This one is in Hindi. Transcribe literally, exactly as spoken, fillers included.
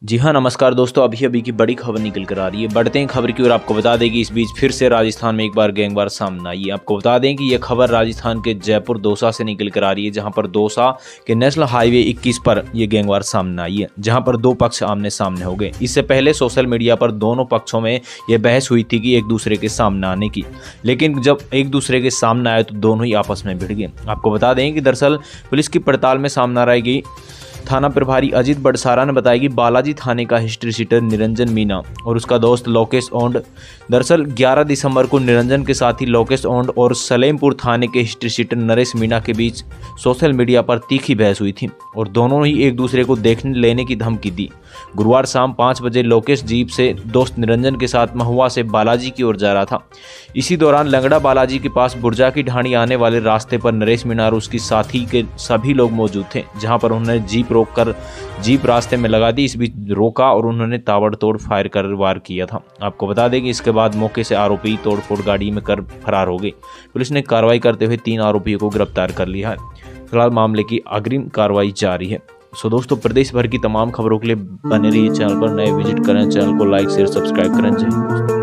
जी हाँ, नमस्कार दोस्तों। अभी अभी की बड़ी खबर निकल कर आ रही है। बढ़ते हैं खबर की ओर। आपको बता दें कि इस बीच फिर से राजस्थान में एक बार गैंगवार सामने आई है। आपको बता दें कि यह खबर राजस्थान के जयपुर दौसा से निकल कर आ रही है, जहां पर दौसा के नेशनल हाईवे इक्कीस पर यह गैंगवार सामने आई है, जहां पर दो पक्ष आमने सामने हो गए। इससे पहले सोशल मीडिया पर दोनों पक्षों में यह बहस हुई थी कि एक दूसरे के सामने आने की, लेकिन जब एक दूसरे के सामने आए तो दोनों ही आपस में भिड़ गए। आपको बता दें कि दरअसल पुलिस की पड़ताल में सामने आ गई थाना प्रभारी अजीत बड़सारा ने बताया कि बालाजी थाने का हिस्ट्री शीटर निरंजन मीना और उसका दोस्त लोकेश ओंड दरअसल ग्यारह दिसंबर को निरंजन के साथ ही लोकेश ओंड और सलेमपुर थाने के हिस्ट्री शीटर नरेश मीना के बीच सोशल मीडिया पर तीखी बहस हुई थी और दोनों ही एक दूसरे को देखने लेने की धमकी दी। गुरुवार शाम पाँच बजे लोकेश जीप से दोस्त निरंजन के साथ महुआ से बालाजी की ओर जा रहा था। इसी दौरान लंगड़ा बालाजी के पास बुर्जा की ढाणी आने वाले रास्ते पर नरेश मीना और उसकी साथी के सभी लोग मौजूद थे, जहां पर उन्होंने जीप रोककर जीप रास्ते में लगा दी। इस बीच रोका और उन्होंने ताबड़तोड़ फायर कर वार किया था। आपको बता दें कि इसके बाद मौके से आरोपी तोड़फोड़ गाड़ी में कर फरार हो गए। पुलिस ने कार्रवाई करते हुए तीन आरोपियों को गिरफ्तार कर लिया है। फिलहाल मामले की अग्रिम कार्रवाई जारी है। सो दोस्तों, प्रदेश भर की तमाम खबरों के लिए बने रहिए चैनल पर। नए विजिट करें चैनल को, लाइक शेयर सब्सक्राइब करें। जय हिंद।